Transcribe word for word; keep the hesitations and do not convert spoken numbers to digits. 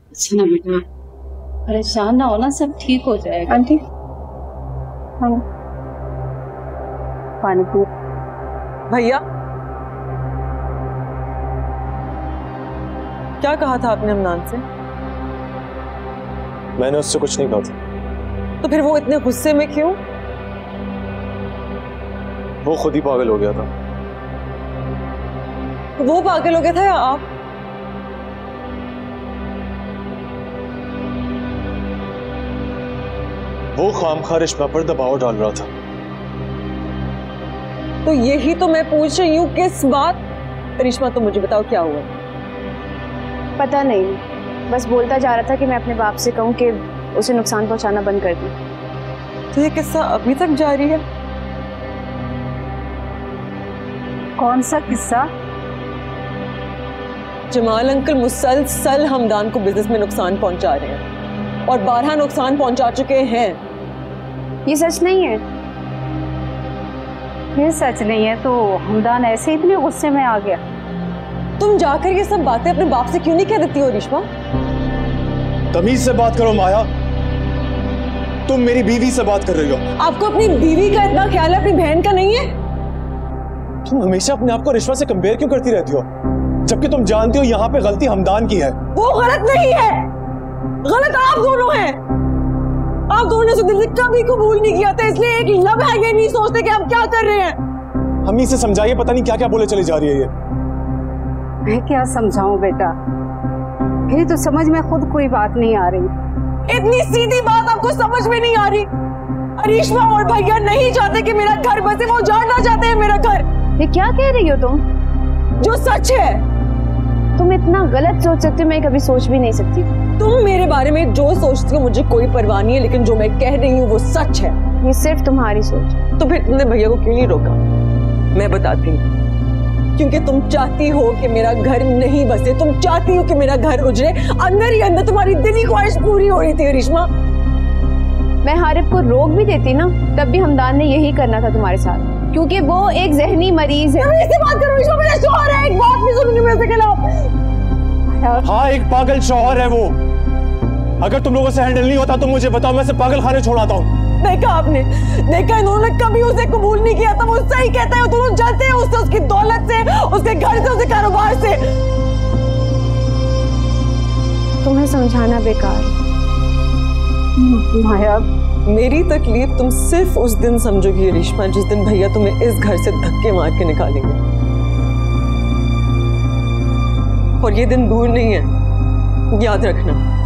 अच्छा ना बेटा, परेशान ना होना, सब ठीक हो जाएगा। आंटी हाँ पानी पी। भैया क्या कहा था आपने हमदान से? मैंने उससे कुछ नहीं कहा था। तो फिर वो इतने गुस्से में क्यों? वो खुद ही पागल हो गया था। वो पागल हो गया था या आप? वो खामखा रिश्मा पर दबाव डाल रहा था। तो यही तो मैं पूछ रही हूँ, किस बात? रिश्मा तो मुझे बताओ क्या हुआ? पता नहीं, बस बोलता जा रहा था कि मैं अपने बाप से कहूँ कि उसे नुकसान पहुंचाना बंद कर दूं। तो ये किस्सा अभी तक जारी है? कौन सा किस्सा? जमाल अंकल मुसलसल हमदान को बिजनेस में नुकसान पहुंचा रहे हैं और बारह नुकसान पहुंचा चुके हैं। ये सच नहीं है। ये सच नहीं है तो हमदान ऐसे इतने गुस्से में आ गया? तुम जाकर ये सब बातें अपने बाप से क्यों नहीं कह देती हो रिश्मा? तमीज से बात करो माया, तुम मेरी बीवी से बात कर रही हो। आपको अपनी बीवी का इतना ख्याल है, अपनी बहन का नहीं है? तुम हमेशा अपने आप को रिश्मा से कंपेयर क्यों करती रहती हो, जबकि तुम जानती हो यहाँ पे गलती हमदान की है। वो गलत नहीं है, गलत आप दोनों हैं। आप दोनों ने जिंदगी कभी कबूल नहीं किया था, इसलिए एक लम्हा ये नहीं सोचते कि हम क्या कर रहे हैं। हम इसे समझाइए, पता नहीं क्या क्या बोले चली जा रही है ये। मैं क्या समझाऊं बेटा, मेरी तो समझ में खुद कोई बात नहीं आ रही। इतनी सीधी बात आपको समझ में नहीं आ रही? रिश्मा और भैया नहीं चाहते कि मेरा घर बसे, वो जानना चाहते हैं मेरा घर। ये क्या कह रही हो तुम? जो सच है। तुम इतना गलत सोच सकती हो, मैं कभी सोच भी नहीं सकती। तुम मेरे बारे में जो सोचती हो मुझे कोई परवाह नहीं है, लेकिन जो मैं कह रही हूँ वो सच है। ये सिर्फ तुम्हारी सोच। तो फिर तुमने भैया को क्यों नहीं रोका? मैं बताती हूँ, क्योंकि तुम चाहती हो कि मेरा घर नहीं बसे, तुम चाहती हो कि मेरा घर उजड़े। अंदर ही अंदर तुम्हारी दिली ख्वाहिश पूरी हो रही थी रिश्मा। मैं हारिब को रोक भी देती ना, तब भी हमदान ने यही करना था तुम्हारे साथ, क्योंकि वो एक जहनी मरीज है। ऐसे बात करो रिश्मा, मेरा शौहर है, एक बात नहीं सुनूंगी मैं इसके खिलाफ। हाँ एक पागल शौहर है वो। अगर तुम लोगों से हैंडल नहीं होता तो मुझे बताओ, मैं इसे पागल खाने छोड़ाता हूँ। देखा आपने, देखा इन्होंने कभी उसे कबूल नहीं किया था। वो सही कहता है, दोनों जलते हैं उससे, उसकी दौलत से, उसके घर से, उसके कारोबार से। तुम्हें समझाना बेकार। माया, मेरी तकलीफ तुम सिर्फ उस दिन समझोगी रिश्मा, जिस दिन भैया तुम्हें इस घर से धक्के मार के निकालेंगे। और ये दिन दूर नहीं है, याद रखना।